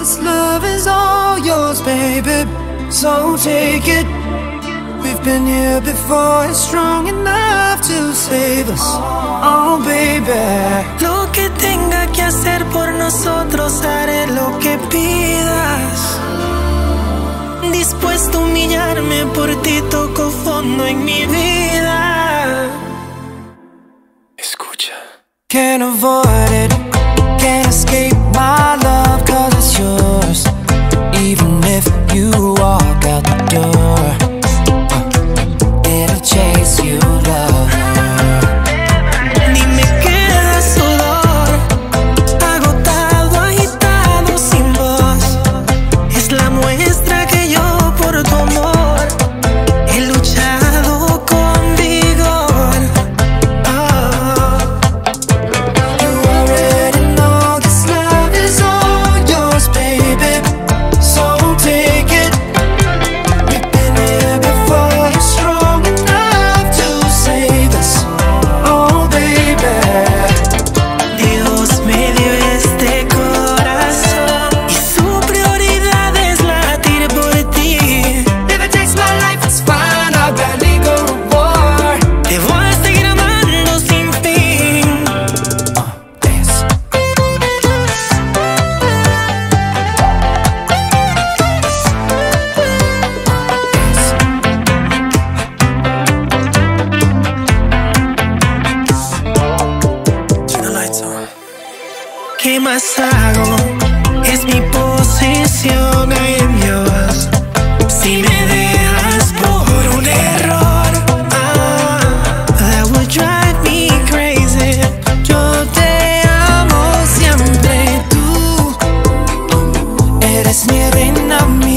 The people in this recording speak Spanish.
this love is all yours, baby. So take it. We've been here before, it's strong enough to save us. Oh, baby. Lo que tenga que hacer por nosotros, haré lo que pidas. Dispuesto a humillarme por ti, toco fondo en mi vida. Escucha. Can't avoid it, can't escape my love, 'cause it's yours. Even if you walk out the door, it'll chase you, love. Ni me queda sudor, agotado, agitado, sin voz. Es la muestra que yo por tu amor he luchado con vigor. Oh. You already know this love is all yours, baby. So take it. We've been here before, you're strong enough to save us. Oh, baby. Dios me dio este corazón y su prioridad es latir por ti. If it takes my life, it's fine, I'll gladly go to war. Te voy a seguir amando sin fin. Dance. Turn the lights on. ¿Qué más hago? Es mi posesión, I am yours. Si me dejas por un error, that would drive me crazy. Yo te amo siempre, tú eres mi reina, mi